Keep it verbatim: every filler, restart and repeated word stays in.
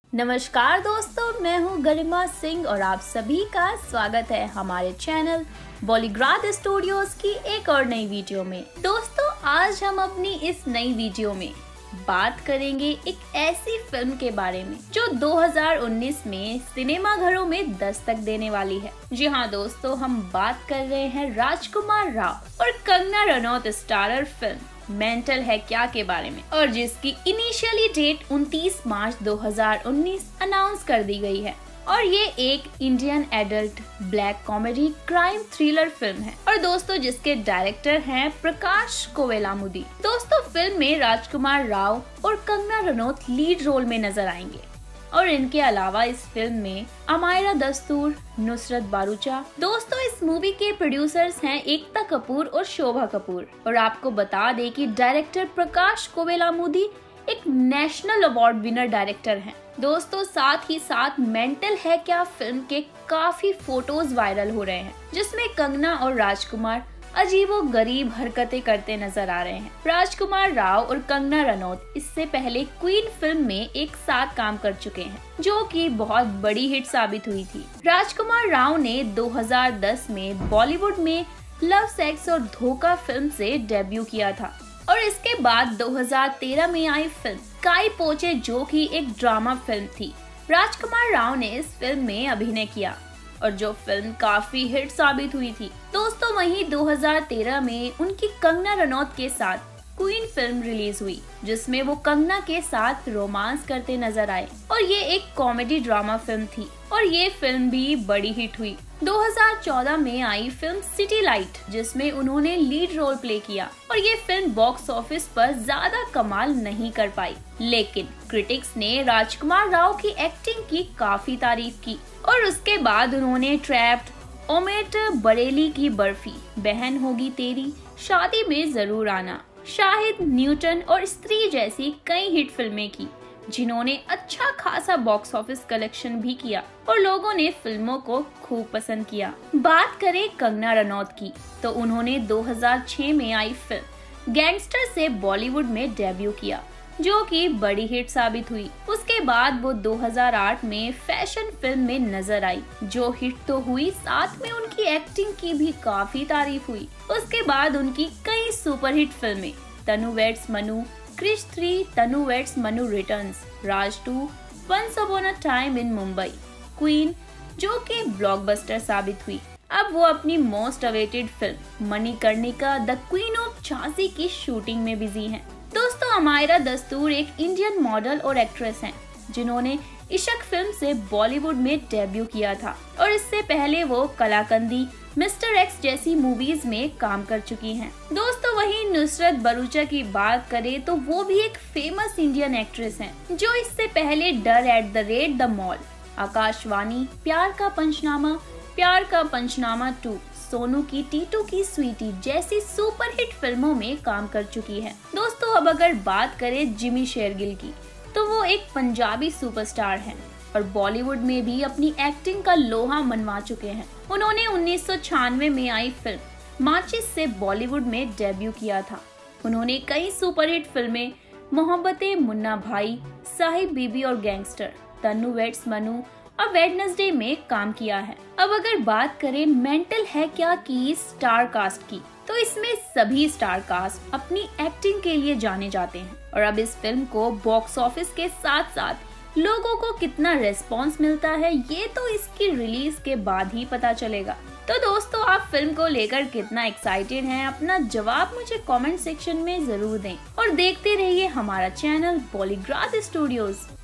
नमस्कार दोस्तों, मैं हूं गरिमा सिंह और आप सभी का स्वागत है हमारे चैनल बॉलीग्राद स्टूडियोज की एक और नई वीडियो में। दोस्तों, आज हम अपनी इस नई वीडियो में बात करेंगे एक ऐसी फिल्म के बारे में जो दो हज़ार उन्नीस में सिनेमा घरों में दस्तक देने वाली है। जी हाँ दोस्तों, हम बात कर रहे हैं राजकुमार राव और Kangana Ranaut starrer film Mental है क्या के बारे में, और जिसकी इनिशियली डेट उनतीस मार्च दो हज़ार उन्नीस अनाउंस कर दी गई है। और ये एक Indian adult black comedy crime thriller film है और दोस्तों जिसके डायरेक्टर हैं प्रकाश कोवेलामुदी। दोस्तों, फिल्म में राजकुमार राव और कंगना रनौत लीड रोल में नजर आएंगे और इनके अलावा इस फिल्म में अमायरा दस्तूर, नुसरत बारूचा। दोस्तों, इस मूवी के प्रोड्यूसर्स हैं एकता कपूर और शोभा कपूर। और आपको बता दें कि डायरेक्टर प्रकाश कोवेलामुदी एक नेशनल अवार्ड विनर डायरेक्टर हैं। दोस्तों, साथ ही साथ मेंटल है क्या फिल्म के काफी फोटोज वायरल हो रहे हैं जिसमें कंगना और राजकुमार अजीबो गरीब हरकतें करते नजर आ रहे हैं। राजकुमार राव और कंगना रनौत इससे पहले क्वीन फिल्म में एक साथ काम कर चुके हैं जो कि बहुत बड़ी हिट साबित हुई थी। राजकुमार राव ने दो हज़ार दस में बॉलीवुड में लव, सेक्स और धोखा फिल्म से डेब्यू किया था और इसके बाद दो हज़ार तेरह में आई फिल्म काई पो चे जो कि एक ड्रामा फिल्म थी। राजकुमार राव ने इस फिल्म में अभिनय किया और जो फिल्म काफी हिट साबित हुई थी। दोस्तों, वहीं दो हज़ार तेरह में उनकी कंगना रनौत के साथ क्वीन फिल्म रिलीज हुई जिसमें वो कंगना के साथ रोमांस करते नजर आए और ये एक कॉमेडी ड्रामा फिल्म थी और ये फिल्म भी बड़ी हिट हुई। दो हज़ार चौदह में आई फिल्म सिटी लाइट जिसमें उन्होंने लीड रोल प्ले किया और ये फिल्म बॉक्स ऑफिस पर ज्यादा कमाल नहीं कर पाई, लेकिन क्रिटिक्स ने राजकुमार राव की एक्टिंग की काफी तारीफ की। और उसके बाद उन्होंने ट्रैप्ड, ओमेट बरेली की बर्फी, बहन होगी तेरी, शादी में जरूर आना, शाहिद, न्यूटन और स्त्री जैसी कई हिट फिल्में की जिन्होंने अच्छा खासा बॉक्स ऑफिस कलेक्शन भी किया और लोगों ने फिल्मों को खूब पसंद किया। बात करें कंगना रनौत की तो उन्होंने दो हज़ार छह में आई फिल्म गैंगस्टर से बॉलीवुड में डेब्यू किया जो कि बड़ी हिट साबित हुई। उसके बाद वो दो हज़ार आठ में फैशन फिल्म में नजर आई जो हिट तो हुई, साथ में उनकी एक्टिंग की भी काफी तारीफ हुई। उसके बाद उनकी कई सुपरहिट फिल्में Tanu weds Manu, Krrish three, Tanu weds Manu returns, Raaz two, once upon a time in Mumbai, queen जो कि ब्लॉकबस्टर साबित हुई। अब वो अपनी most awaited film Manikarnika the queen of Jhansi की शूटिंग में बिजी हैं। दोस्तों, अमायरा दस्तूर एक इंडियन मॉडल और एक्ट्रेस हैं जिन्होंने इश्क फिल्म से बॉलीवुड में डेब्यू किया था और इससे पहले वो कलाकंदी, मिस्टर एक्स जैसी मूवीज में काम कर चुकी हैं। दोस्तों, वहीं नुसरत बारूचा की बात करें तो वो भी एक फेमस इंडियन एक्ट्रेस हैं जो इससे पहले Darr at the red the mall, Aakashvani, Pyaar Ka पंचनामा, प्यार का पंचनामा टू, सोनू की टीटू की स्वीटी जैसी सुपरहिट फिल्मों में काम कर चुकी है। दोस्तों, अब अगर बात करें जिमी शेरगिल की तो वो एक पंजाबी सुपरस्टार हैं और बॉलीवुड में भी अपनी एक्टिंग का लोहा मनवा चुके हैं। उन्होंने उन्नीस सौ छियानवे में आई फिल्म माचिस से बॉलीवुड में डेब्यू किया था। उन्होंने कई सुपरहिट फिल्में मोहब्बतें, मुन्ना भाई, साहिब बीबी और गैंगस्टर, तन्नू वेड्स मनु और वेडनेसडे में काम किया है। अब अगर बात करें मेंटल है क्या की स्टार कास्ट की तो इसमें सभी स्टार कास्ट अपनी एक्टिंग के लिए जाने जाते हैं और अब इस फिल्म को बॉक्स ऑफिस के साथ साथ लोगों को कितना रेस्पॉन्स मिलता है ये तो इसकी रिलीज के बाद ही पता चलेगा। तो दोस्तों, आप फिल्म को लेकर कितना एक्साइटेड हैं, अपना जवाब मुझे कमेंट सेक्शन में जरूर दें और देखते रहिए हमारा चैनल बॉलीग्राद स्टूडियोज।